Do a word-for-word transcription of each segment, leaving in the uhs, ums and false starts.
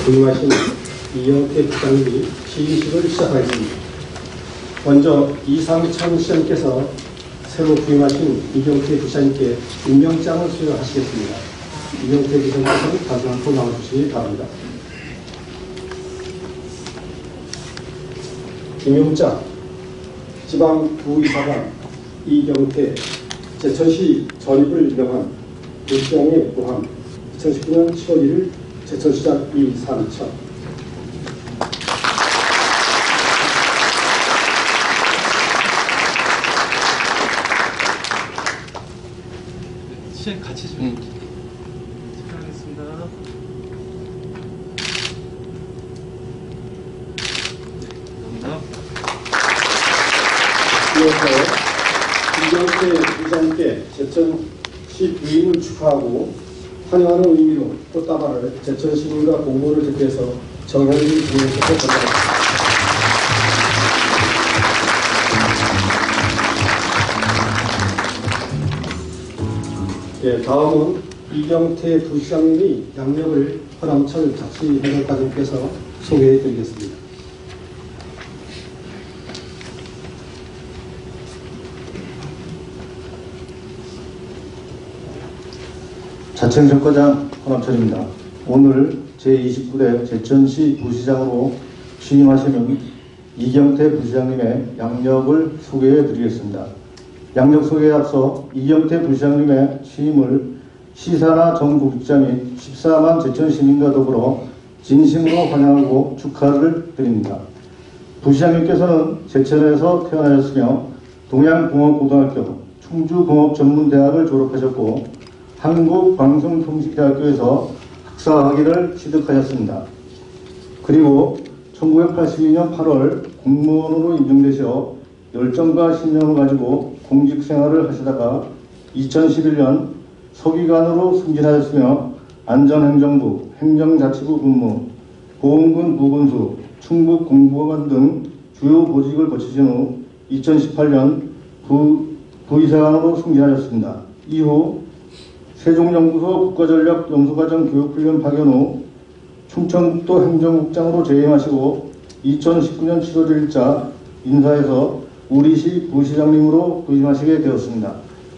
부임하신 이경태 부장님이 시인식을 시작하겠습니다. 먼저 이상천 시장님께서 새로 부임하신 이경태 부장님께 임명장을 수여하시겠습니다. 이경태 부장님께서는 다시 한번 나와주시기 바랍니다. 임명장 지방부의사관 이경태 제천시 전입을 임명한 부시장의 고함 이천십구 년 칠월 일일 제천시장 이상천. 시장 같이 좀 응. 하겠습니다. 감사합니다. 이어서 이경태 부장님께 제천시 부임을 축하하고 환영하는 의미로 꽃다발을 제천 시민과 공무원을 대표해서 정현진 부의장께 전달합니다. 예, 다음은 이경태 부시장님이 양력을 허남철 자치행정과장님께서 소개해드리겠습니다. 자치행정과장 허남철입니다. 오늘 제이십구 대 제천시 부시장으로 취임하시는 이경태 부시장님의 양력을 소개해 드리겠습니다. 양력 소개에 앞서 이경태 부시장님의 취임을 시사나 정부직자 및 십사만 제천시민과 더불어 진심으로 환영하고 축하를 드립니다. 부시장님께서는 제천에서 태어나셨으며 동양공업고등학교, 충주공업전문대학을 졸업하셨고 한국방송통신대학교에서 학사학위를 취득하셨습니다. 그리고 천구백팔십이 년 팔월 공무원으로 임명되셔 열정과 신념을 가지고 공직생활을 하시다가 이천십일 년 서기관으로 승진하셨으며 안전행정부, 행정자치부 근무, 보험군 부군수, 충북공보관 등 주요 보직을 거치신 후 이천십팔 년 부, 부의사관으로 승진하셨습니다. 이후 세종연구소 국가전략 연수과정 교육훈련 파견 후 충청북도 행정국장으로 재임하시고 이천십구 년 칠월 일일자 인사에서 우리시 부시장님으로 부임하시게 되었습니다.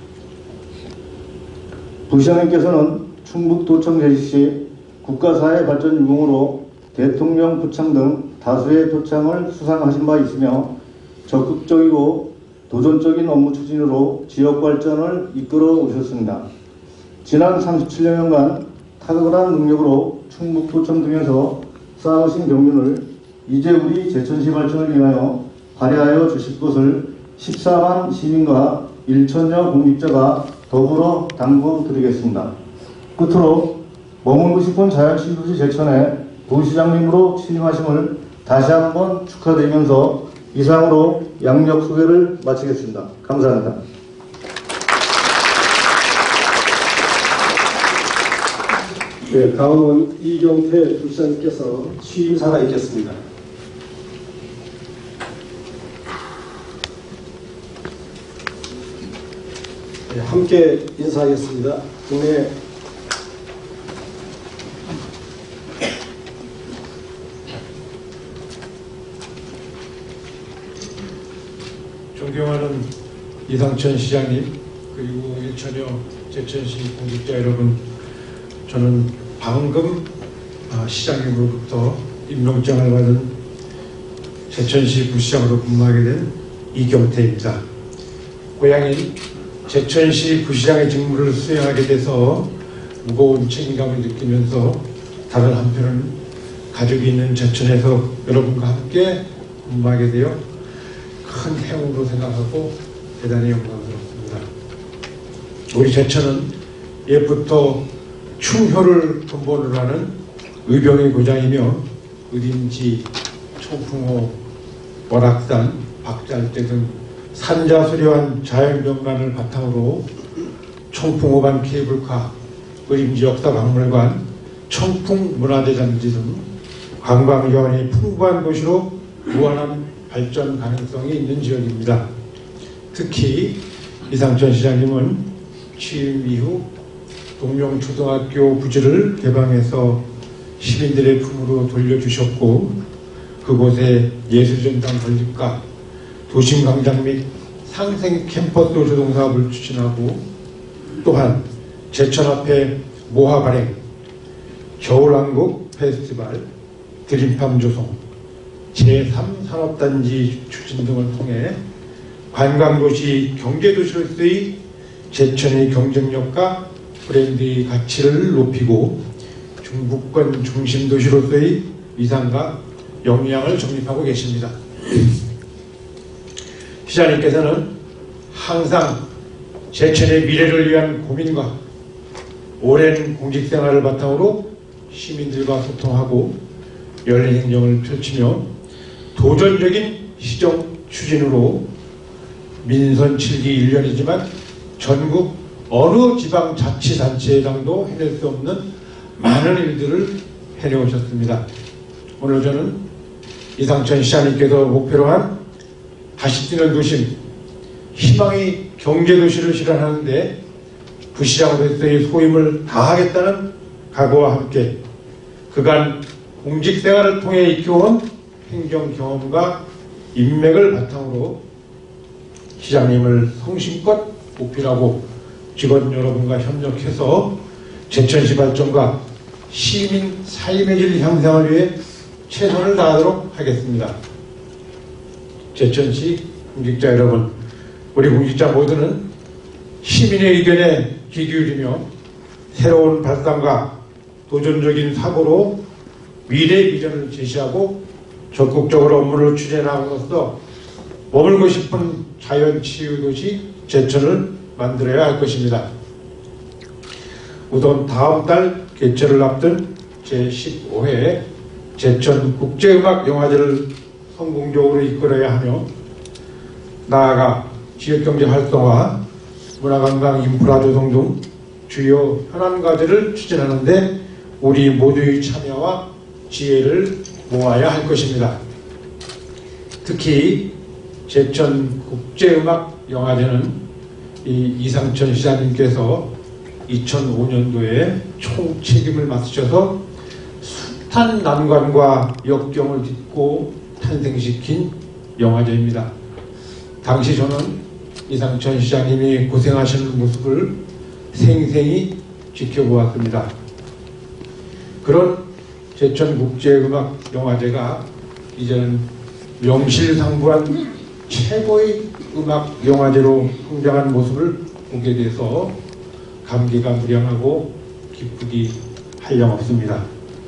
부시장님께서는 충북도청 제시 시 국가사회 발전 유공으로 대통령 표창 등 다수의 표창을 수상하신 바 있으며 적극적이고 도전적인 업무 추진으로 지역 발전을 이끌어 오셨습니다. 지난 삼십칠 년간 탁월한 능력으로 충북도청 등에서 쌓으신 경륜을 이제 우리 제천시 발전을 위하여 발휘하여 주실 것을 십사만 시민과 천여 공직자가 더불어 당부드리겠습니다. 끝으로 머물고 싶은 자연시도시 제천에 부시장님으로 취임하심을 다시 한번 축하드리면서 이상으로 양력 소개를 마치겠습니다. 감사합니다. 네, 다음은 이경태 부시장님께서 취임사가 있겠습니다. 네, 함께 인사하겠습니다. 국내 존경하는 이상천 시장님, 그리고 천여 제천시 공직자 여러분, 저는 방금 시장님으로부터 임명장을 받은 제천시 부시장으로 근무하게 된 이경태입니다. 고향인 제천시 부시장의 직무를 수행하게 돼서 무거운 책임감을 느끼면서 다른 한편은 가족이 있는 제천에서 여러분과 함께 근무하게 되어 큰 행운으로 생각하고 대단히 영광스럽습니다. 우리 제천은 옛부터 충효를 근본으로 하는 의병의 고장이며 의림지, 청풍호, 월악산, 박잘대 등 산자수려한 자연경관을 바탕으로 청풍호반 케이블카, 의림지 역사박물관, 청풍문화재단지 등 관광여원이 풍부한 곳으로 무한한 발전 가능성이 있는 지역입니다. 특히 이상천 시장님은 취임 이후 동룡초등학교 부지를 개방해서 시민들의 품으로 돌려주셨고 그곳에 예술전당 건립과 도심광장 및 상생 캠퍼스 조성사업을 추진하고 또한 제천 앞에 모하 발행, 겨울왕국 페스티벌, 드림팜 조성, 제삼 산업단지 추진 등을 통해 관광도시, 경제도시로서의 제천의 경쟁력과 브랜드의 가치를 높이고 중부권 중심도시로서의 위상과 역량을 정립하고 계십니다. 시장님께서는 항상 제천의 미래를 위한 고민과 오랜 공직생활을 바탕으로 시민들과 소통하고 열린 행정을 펼치며 도전적인 시정 추진으로 민선 칠 기 일 년이지만 전국 어느 지방자치단체장도 해낼 수 없는 많은 일들을 해내오셨습니다. 오늘 저는 이상천 시장님께서 목표로 한 다시 뛰는 도심, 희망의 경제도시를 실현하는데 부시장으로서의 소임을 다하겠다는 각오와 함께 그간 공직생활을 통해 익혀온 행정 경험과 인맥을 바탕으로 시장님을 성심껏 보필하고 직원 여러분과 협력해서 제천시 발전과 시민 삶의 질 향상을 위해 최선을 다하도록 하겠습니다. 제천시 공직자 여러분, 우리 공직자 모두는 시민의 의견에 귀 기울이며 새로운 발상과 도전적인 사고로 미래 비전을 제시하고 적극적으로 업무를 추진함으로써 머물고 싶은 자연치유도시 제천을 만들어야 할 것입니다. 우선 다음 달 개최를 앞둔 제십오 회 제천 국제음악영화제를 성공적으로 이끌어야 하며 나아가 지역경제 활성화, 문화관광 인프라 조성 등 주요 현안과제를 추진하는데 우리 모두의 참여와 지혜를 모아야 할 것입니다. 특히 제천 국제음악영화제는 이 이상천 시장님께서 이천오 년도에 총책임을 맡으셔서 숱한 난관과 역경을 딛고 탄생시킨 영화제입니다. 당시 저는 이상천 시장님이 고생하시는 모습을 생생히 지켜보았습니다. 그런 제천국제음악영화제가 이제는 명실상부한 최고의 음악영화제로 성장한 모습을 보게 돼서 감기가 무량하고 기쁘기 한량없습니다.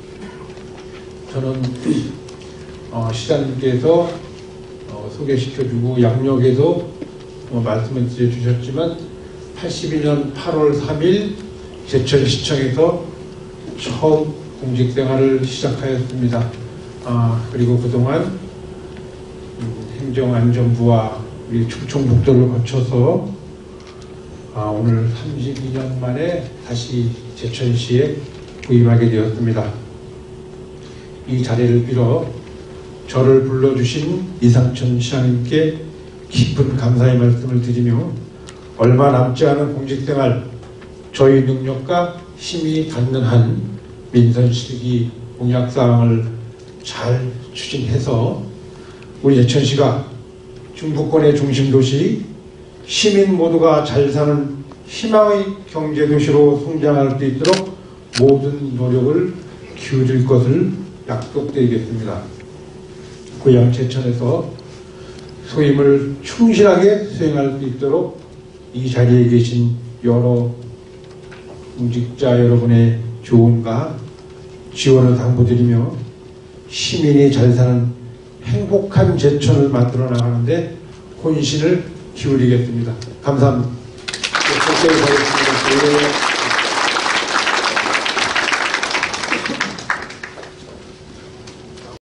저는 어, 시장님께서 어, 소개시켜주고 양력에도 어, 말씀을 주셨지만 팔십이 년 팔월 삼일 제천시청에서 처음 공직생활을 시작하였습니다. 아, 그리고 그동안 음, 행정안전부와 우리 충청북도를 거쳐서 아, 오늘 삼십이 년 만에 다시 제천시에 부임하게 되었습니다. 이 자리를 빌어 저를 불러주신 이상천 시장님께 깊은 감사의 말씀을 드리며 얼마 남지 않은 공직생활 저희 능력과 힘이 닿는 한 민선실기 공약사항을 잘 추진해서 우리 제천시가 중부권의 중심도시, 시민 모두가 잘 사는 희망의 경제도시로 성장할 수 있도록 모든 노력을 기울일 것을 약속드리겠습니다. 고향 제천에서 소임을 충실하게 수행할 수 있도록 이 자리에 계신 여러 공직자 여러분의 조언과 지원을 당부드리며 시민이 잘 사는 행복한 제천을 만들어 나가는데 혼신을 기울이겠습니다. 감사합니다. 네,